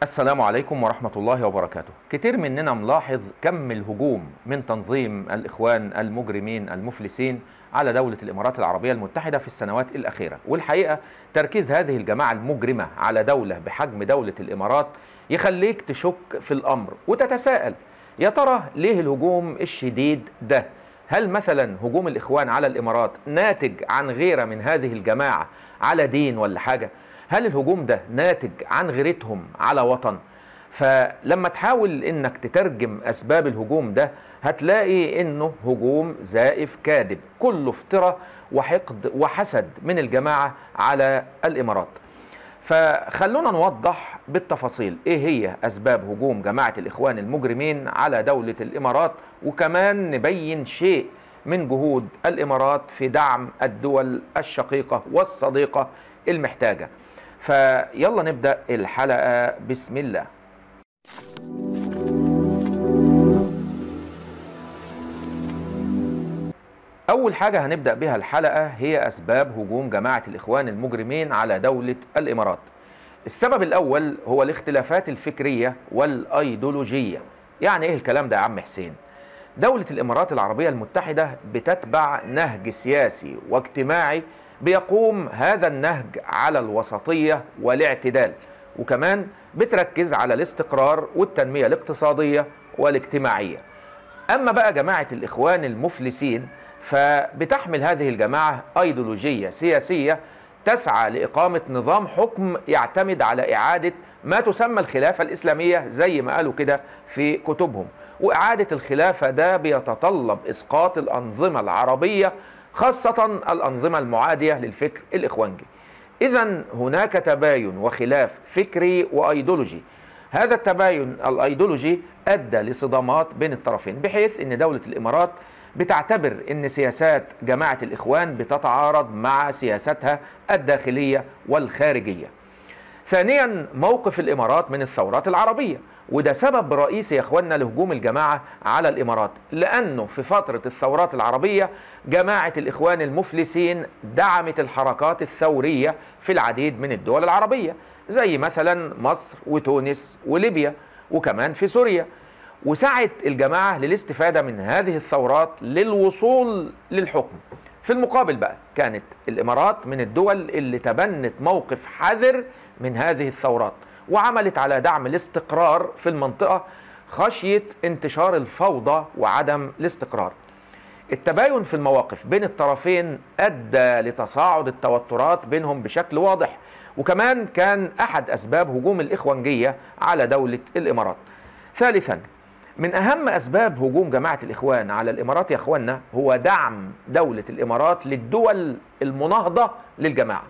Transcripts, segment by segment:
السلام عليكم ورحمة الله وبركاته. كتير مننا ملاحظ كم الهجوم من تنظيم الإخوان المجرمين المفلسين على دولة الإمارات العربية المتحدة في السنوات الأخيرة، والحقيقة تركيز هذه الجماعة المجرمة على دولة بحجم دولة الإمارات يخليك تشك في الأمر وتتساءل، يا ترى ليه الهجوم الشديد ده؟ هل مثلا هجوم الإخوان على الإمارات ناتج عن غيرة من هذه الجماعة على دين ولا حاجة؟ هل الهجوم ده ناتج عن غيرتهم على وطن؟ فلما تحاول انك تترجم اسباب الهجوم ده هتلاقي انه هجوم زائف كاذب كله افتراء وحقد وحسد من الجماعة على الامارات. فخلونا نوضح بالتفاصيل ايه هي اسباب هجوم جماعة الاخوان المجرمين على دولة الامارات، وكمان نبين شيء من جهود الامارات في دعم الدول الشقيقة والصديقة المحتاجة. فيلا نبدأ الحلقة بسم الله. أول حاجة هنبدأ بها الحلقة هي أسباب هجوم جماعة الإخوان المجرمين على دولة الإمارات. السبب الأول هو الاختلافات الفكرية والأيديولوجية. يعني إيه الكلام ده يا عم حسين؟ دولة الإمارات العربية المتحدة بتتبع نهج سياسي واجتماعي بيقوم هذا النهج على الوسطية والاعتدال، وكمان بتركز على الاستقرار والتنمية الاقتصادية والاجتماعية. أما بقى جماعة الإخوان المفلسين فبتحمل هذه الجماعة أيديولوجية سياسية تسعى لإقامة نظام حكم يعتمد على إعادة ما تسمى الخلافة الإسلامية زي ما قالوا كده في كتبهم، وإعادة الخلافة ده بيتطلب إسقاط الأنظمة العربية خاصة الأنظمة المعادية للفكر الإخوانجي. إذن هناك تباين وخلاف فكري وأيديولوجي. هذا التباين الأيديولوجي أدى لصدامات بين الطرفين، بحيث أن دولة الإمارات بتعتبر أن سياسات جماعة الإخوان بتتعارض مع سياستها الداخلية والخارجية. ثانيا، موقف الإمارات من الثورات العربية، وده سبب رئيسي يا اخوانا لهجوم الجماعة على الإمارات، لأنه في فترة الثورات العربية جماعة الإخوان المفلسين دعمت الحركات الثورية في العديد من الدول العربية زي مثلا مصر وتونس وليبيا وكمان في سوريا، وسعت الجماعة للاستفادة من هذه الثورات للوصول للحكم. في المقابل بقى كانت الإمارات من الدول اللي تبنت موقف حذر من هذه الثورات وعملت على دعم الاستقرار في المنطقة خشية انتشار الفوضى وعدم الاستقرار. التباين في المواقف بين الطرفين أدى لتصاعد التوترات بينهم بشكل واضح، وكمان كان أحد أسباب هجوم الإخوانجية على دولة الإمارات. ثالثا، من أهم أسباب هجوم جماعة الإخوان على الإمارات يا أخوانا هو دعم دولة الإمارات للدول المناهضة للجماعة.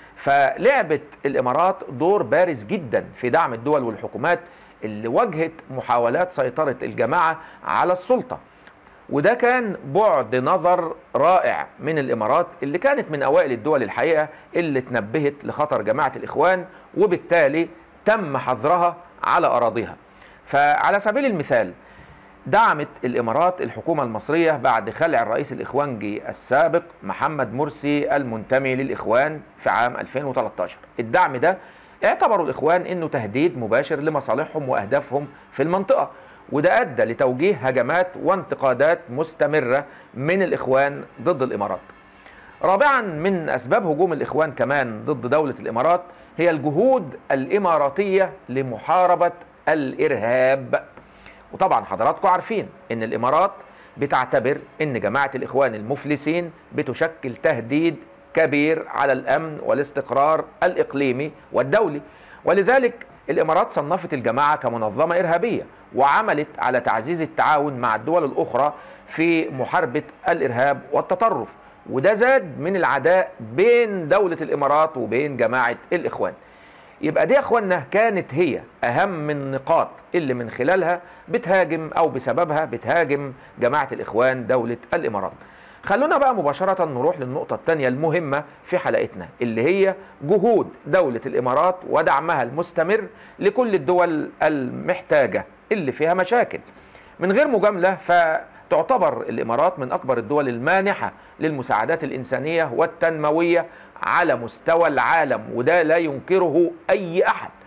فلعبت الإمارات دور بارز جدا في دعم الدول والحكومات اللي واجهت محاولات سيطرة الجماعة على السلطة، وده كان بعد نظر رائع من الإمارات اللي كانت من أوائل الدول الحقيقة اللي تنبهت لخطر جماعة الإخوان، وبالتالي تم حظرها على أراضيها. فعلى سبيل المثال دعمت الإمارات الحكومة المصرية بعد خلع الرئيس الإخوانجي السابق محمد مرسي المنتمي للإخوان في عام 2013. الدعم ده اعتبروا الإخوان إنه تهديد مباشر لمصالحهم وأهدافهم في المنطقة، وده أدى لتوجيه هجمات وانتقادات مستمرة من الإخوان ضد الإمارات. رابعا، من أسباب هجوم الإخوان كمان ضد دولة الإمارات هي الجهود الإماراتية لمحاربة الإرهاب. وطبعا حضراتكم عارفين ان الامارات بتعتبر ان جماعة الاخوان المفلسين بتشكل تهديد كبير على الامن والاستقرار الاقليمي والدولي، ولذلك الامارات صنفت الجماعة كمنظمة ارهابية وعملت على تعزيز التعاون مع الدول الاخرى في محاربة الارهاب والتطرف، وده زاد من العداء بين دولة الامارات وبين جماعة الاخوان. يبقى دي يا اخوانا كانت هي اهم النقاط اللي من خلالها بتهاجم او بسببها بتهاجم جماعة الاخوان دولة الامارات. خلونا بقى مباشرة نروح للنقطة الثانية المهمة في حلقتنا، اللي هي جهود دولة الامارات ودعمها المستمر لكل الدول المحتاجة اللي فيها مشاكل. من غير مجاملة فتعتبر الامارات من اكبر الدول المانحة للمساعدات الانسانية والتنموية على مستوى العالم، وده لا ينكره اي احد.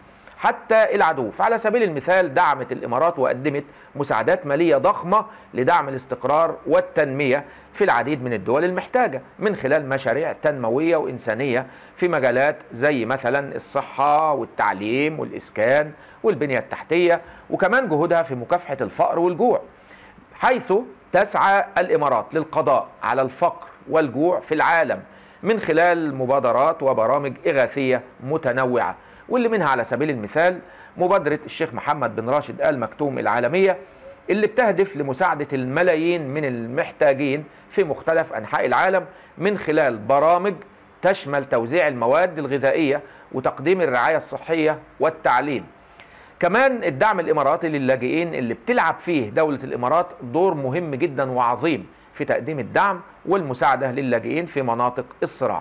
حتى العدو. فعلى سبيل المثال دعمت الإمارات وقدمت مساعدات مالية ضخمة لدعم الاستقرار والتنمية في العديد من الدول المحتاجة من خلال مشاريع تنموية وإنسانية في مجالات زي مثلا الصحة والتعليم والإسكان والبنية التحتية، وكمان جهودها في مكافحة الفقر والجوع، حيث تسعى الإمارات للقضاء على الفقر والجوع في العالم من خلال مبادرات وبرامج إغاثية متنوعة، واللي منها على سبيل المثال مبادرة الشيخ محمد بن راشد آل مكتوم العالمية، اللي بتهدف لمساعدة الملايين من المحتاجين في مختلف أنحاء العالم من خلال برامج تشمل توزيع المواد الغذائية وتقديم الرعاية الصحية والتعليم. كمان الدعم الإماراتي للاجئين اللي بتلعب فيه دولة الإمارات دور مهم جدا وعظيم في تقديم الدعم والمساعدة للاجئين في مناطق الصراع.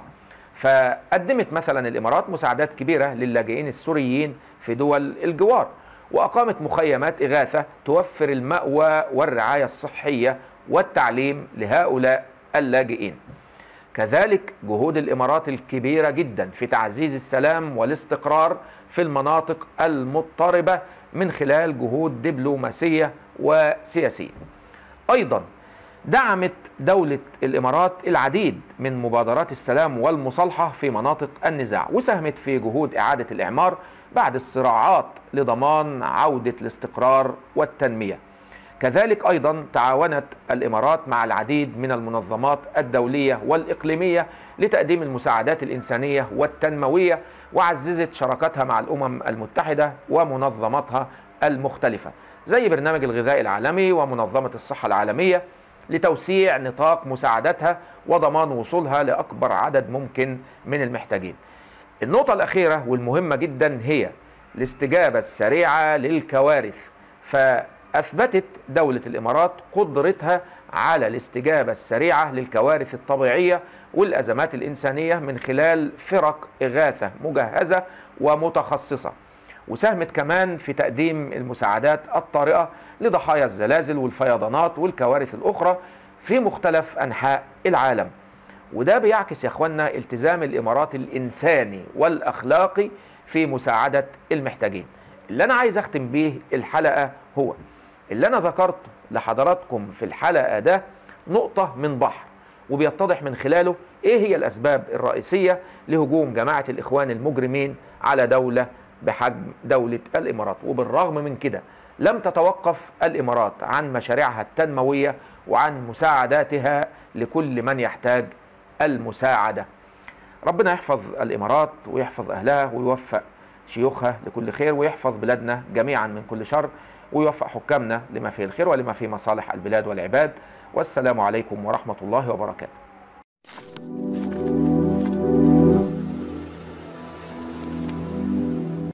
فقدمت مثلا الإمارات مساعدات كبيرة للاجئين السوريين في دول الجوار، وأقامت مخيمات إغاثة توفر المأوى والرعاية الصحية والتعليم لهؤلاء اللاجئين. كذلك جهود الإمارات الكبيرة جدا في تعزيز السلام والاستقرار في المناطق المضطربة من خلال جهود دبلوماسية وسياسية. أيضا دعمت دولة الإمارات العديد من مبادرات السلام والمصالحة في مناطق النزاع، وساهمت في جهود إعادة الإعمار بعد الصراعات لضمان عودة الاستقرار والتنمية. كذلك أيضا تعاونت الإمارات مع العديد من المنظمات الدولية والإقليمية لتقديم المساعدات الإنسانية والتنموية، وعززت شراكتها مع الأمم المتحدة ومنظماتها المختلفة زي برنامج الغذاء العالمي ومنظمة الصحة العالمية لتوسيع نطاق مساعدتها وضمان وصولها لأكبر عدد ممكن من المحتاجين. النقطة الأخيرة والمهمة جدا هي الاستجابة السريعة للكوارث. فأثبتت دولة الإمارات قدرتها على الاستجابة السريعة للكوارث الطبيعية والأزمات الإنسانية من خلال فرق إغاثة مجهزة ومتخصصة، وساهمت كمان في تقديم المساعدات الطارئة لضحايا الزلازل والفيضانات والكوارث الأخرى في مختلف أنحاء العالم. وده بيعكس يا اخوانا التزام الإمارات الإنساني والأخلاقي في مساعدة المحتاجين. اللي أنا عايز أختم بيه الحلقة هو اللي أنا ذكرته لحضراتكم في الحلقة ده نقطة من بحر، وبيتضح من خلاله إيه هي الأسباب الرئيسية لهجوم جماعة الإخوان المجرمين على دولة بحجم دولة الإمارات. وبالرغم من كده لم تتوقف الإمارات عن مشاريعها التنموية وعن مساعداتها لكل من يحتاج المساعدة. ربنا يحفظ الإمارات ويحفظ أهلها ويوفق شيوخها لكل خير، ويحفظ بلادنا جميعا من كل شر، ويوفق حكامنا لما فيه الخير ولما فيه مصالح البلاد والعباد. والسلام عليكم ورحمة الله وبركاته.